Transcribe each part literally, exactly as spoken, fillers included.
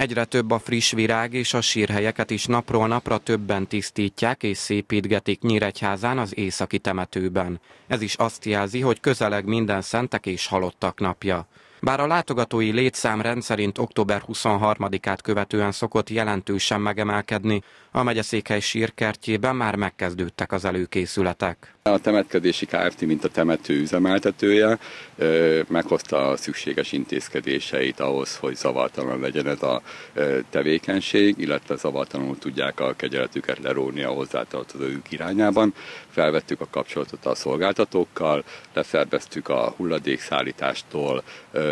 Egyre több a friss virág, és a sírhelyeket is napról napra többen tisztítják és szépítgetik Nyíregyházán az északi temetőben. Ez is azt jelzi, hogy közeleg minden szentek és halottak napja. Bár a látogatói létszám rendszerint október huszonharmadikát követően szokott jelentősen megemelkedni, a megyeszékhely sírkertjében már megkezdődtek az előkészületek. A temetkezési Kft., mint a temető üzemeltetője, meghozta a szükséges intézkedéseit ahhoz, hogy zavartalan legyen ez a tevékenység, illetve zavartalanul tudják a kegyeletüket leróni a hozzátartozók irányában. Felvettük a kapcsolatot a szolgáltatókkal, leszerveztük a hulladékszállítástól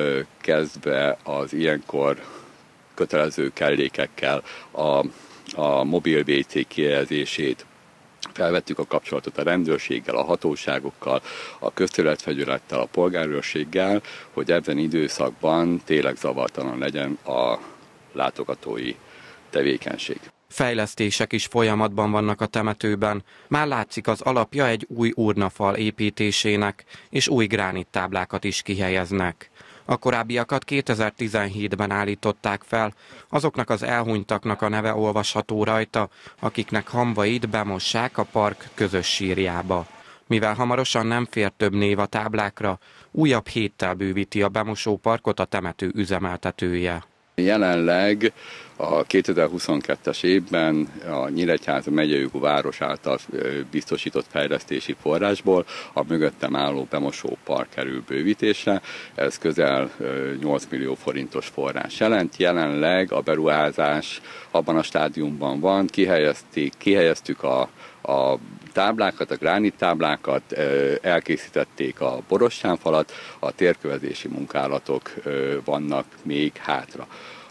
kezdve az ilyenkor kötelező kellékekkel a, a mobil vé cé kihelyezését. Felvettük a kapcsolatot a rendőrséggel, a hatóságokkal, a közterületfelügyelettel, a polgárőrséggel, hogy ebben időszakban tényleg zavartalan legyen a látogatói tevékenység. Fejlesztések is folyamatban vannak a temetőben. Már látszik az alapja egy új urnafal építésének, és új gránittáblákat is kihelyeznek. A korábbiakat kétezer-tizenhétben állították fel, azoknak az elhunytaknak a neve olvasható rajta, akiknek hamvait bemossák a park közös sírjába. Mivel hamarosan nem fér több név a táblákra, újabb héttel bővíti a bemosóparkot a temető üzemeltetője. Jelenleg a kétezer-huszonkettes évben a Nyíregyháza megyejogú város által biztosított fejlesztési forrásból a mögöttem álló bemosópark kerül bővítésre. Ez közel nyolc millió forintos forrás jelent. Jelenleg a beruházás abban a stádiumban van, kihelyezték, kihelyeztük a, a táblákat, a gránittáblákat, elkészítették a borostyánfalat, a térkövezési munkálatok vannak még hátra.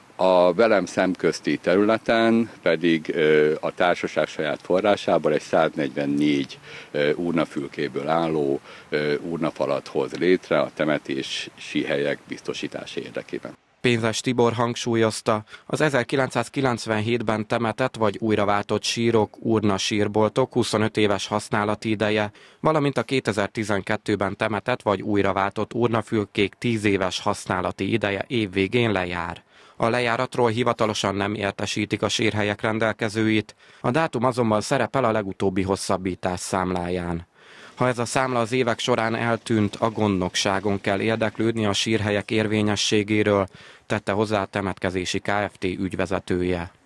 A velem szemközti területen pedig a társaság saját forrásából egy száznegyvennégy urnafülkéből álló urnafalat hoz létre a temetési helyek biztosítása érdekében. Pénzes Tibor hangsúlyozta, az ezerkilencszázkilencvenhétben temetett vagy újraváltott sírok, urna sírboltok huszonöt éves használati ideje, valamint a kétezer-tizenkettőben temetett vagy újraváltott urnafülkék tíz éves használati ideje évvégén lejár. A lejáratról hivatalosan nem értesítik a sírhelyek rendelkezőit, a dátum azonban szerepel a legutóbbi hosszabbítás számláján. Ha ez a számla az évek során eltűnt, a gondnokságon kell érdeklődni a sírhelyek érvényességéről, tette hozzá a temetkezési Kft. Ügyvezetője.